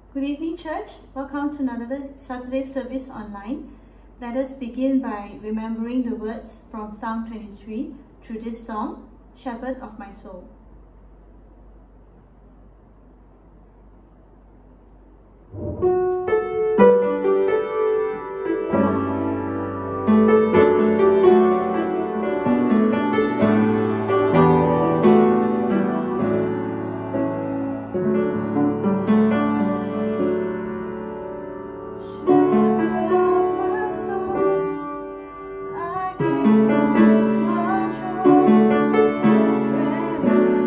Good evening, church. Welcome to another Saturday service online. Let us begin by remembering the words from Psalm 23 through this song, Shepherd of My Soul. Forever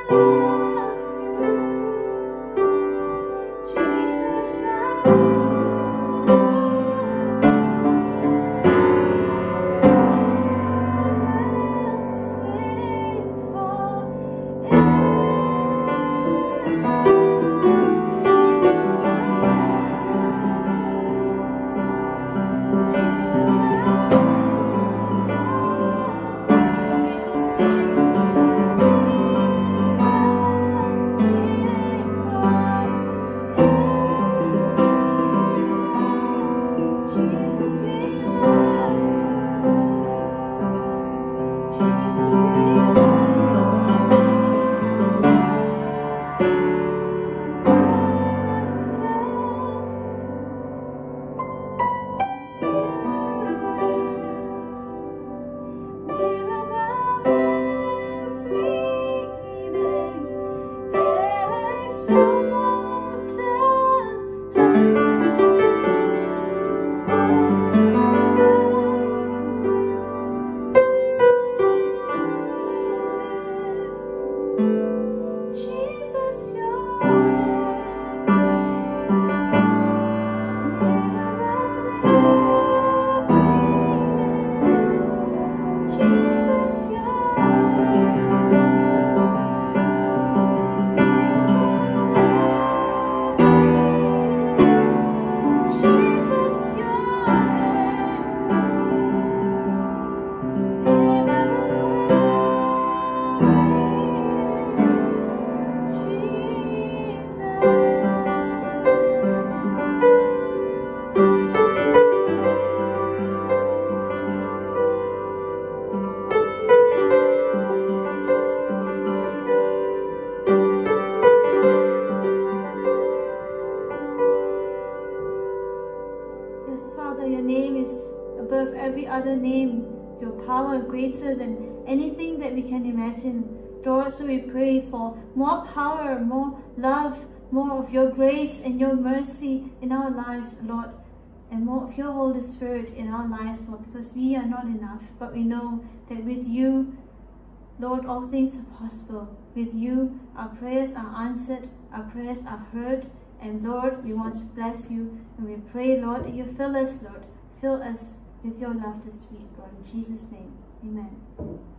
above every other name, your power greater than anything that we can imagine. Lord, so we pray for more power, more love, more of your grace and your mercy in our lives, Lord, and more of your Holy Spirit in our lives, Lord, because we are not enough, but we know that with you, Lord, all things are possible. With you, our prayers are answered, our prayers are heard, and Lord, we want to bless you, and we pray, Lord, that you fill us, Lord, fill us with your love this week, Lord, in Jesus' name, amen.